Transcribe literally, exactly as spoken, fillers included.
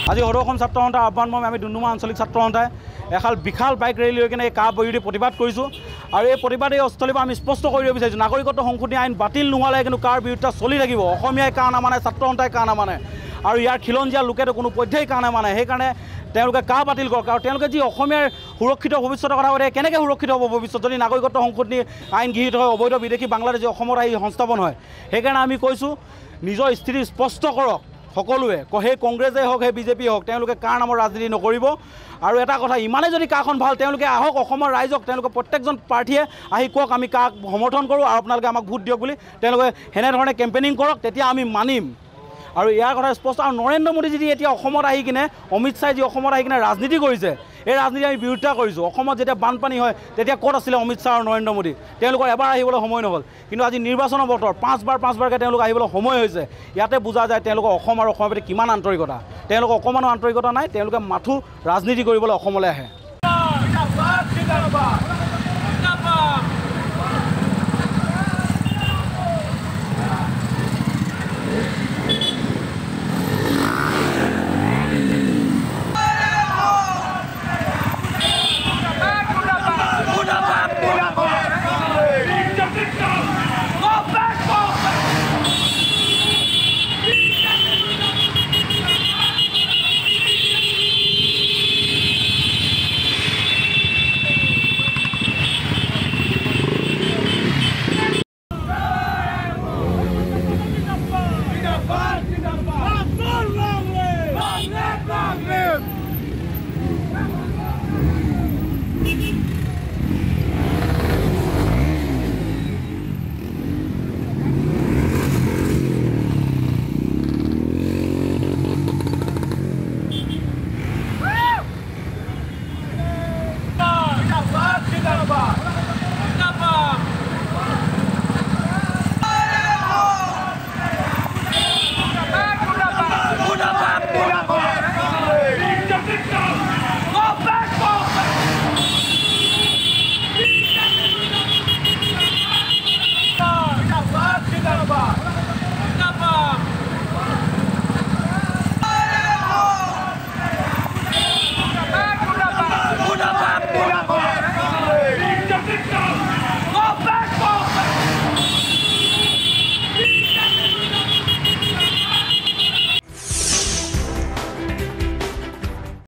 আজি সদৌ অসম ছাত্ৰ সন্থাৰ আহ্বান মৰ্মে আমি ডুমডুমা আঞ্চলিক ছাত্ৰ সন্থাই এখাল বিশাল বাইক ৰেলী লৈ কিনে এই কাহ বিৰোধী প্ৰতিবাদ কৰিছোঁ আৰু এই প্ৰতিবাদ এই স্থলীৰ পৰা আমি স্পষ্ট কৰিব বিচাৰিছোঁ নাগৰিকত্ব সংশোধনী আইন বাতিল নোহোৱালৈকে কিন্তু কাহৰ বিৰোধিতা চলি থাকিব অসমীয়াই কাহ নামানে ছাত্ৰ সন্থাই কাহ নামানে আৰু ইয়াৰ খিলঞ্জীয়া লোকেতো কোনো পধ্যেই কাহ নামানে সেইকাৰণে তেওঁলোকে কাহ বাতিল কৰক আৰু তেওঁলোকে যি অসমীয়াৰ সুৰক্ষিত ভৱিষ্যতৰ কথা কৈ কেনেকৈ সুৰক্ষিত হ'ব ভৱিষ্যত যদি নাগৰিকত্ব সংশোধনী আইন গৃহীত হয় অবৈধ বিদেশী বাংলাদেশী অসমত আহি সংস্থাপন হয় সেইকাৰণে আমি কৈছোঁ নিজৰ স্থিতি স্পষ্ট কৰক সকলোৱে সেই কংগ্ৰেছেই হওক সেই বিজেপি হওক তেওঁলোকে কাৰ নামৰ ৰাজনীতি নকৰিব আৰু এটা কথা ইমানেই যদি কাখন ভাল তেওঁলোকে আহক অসমৰ ৰাইজক তেওঁলোকে প্ৰত্যেকজন প্ৰাৰ্থীয়ে আহি কওক আমি কাক সমৰ্থন কৰোঁ আৰু আপোনালোকে আমাক ভোট দিয়ক বুলি তেওঁলোকে সেনেধৰণে কেম্পেইনিং কৰক তেতিয়া আমি মানিম আৰু ইয়াৰ কথা স্পষ্ট আৰু নৰেন্দ্ৰ মোদী যদি এতিয়া অসমত আহি কিনে অমিত শ্বাহে যি অসমত আহি কিনে ৰাজনীতি কৰিছে এই ৰাজনীতি আমি বিৰোধিতা কৰিছোঁ অসমত যেতিয়া বানপানী হয় তেতিয়া ক'ত আছিলে অমিত শ্বাহ আৰু নৰেন্দ্ৰ মোদী তেওঁলোকৰ এবাৰ আহিবলৈ সময় নহ'ল কিন্তু আজি নিৰ্বাচনৰ বতৰ পাঁচবাৰ পাঁচবাৰকৈ তেওঁলোক আহিবলৈ সময় হৈছে ইয়াতে বুজা যায় তেওঁলোকৰ অসম আৰু অসমৰ প্ৰতি কিমান আন্তৰিকতা তেওঁলোকৰ অকণমানো আন্তৰিকতা নাই তেওঁলোকে মাথো ৰাজনীতি কৰিবলৈ অসমলৈ আহে